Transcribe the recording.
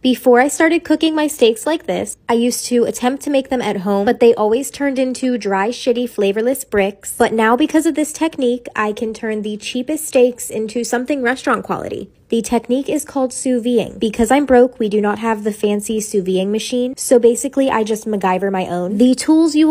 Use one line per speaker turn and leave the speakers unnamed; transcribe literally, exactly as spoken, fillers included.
Before I started cooking my steaks like this, I used to attempt to make them at home, but they always turned into dry, shitty, flavorless bricks. But now because of this technique, I can turn the cheapest steaks into something restaurant quality. The technique is called sous videing. Because I'm broke, we do not have the fancy sous videing machine, so basically I just MacGyver my own. The tools you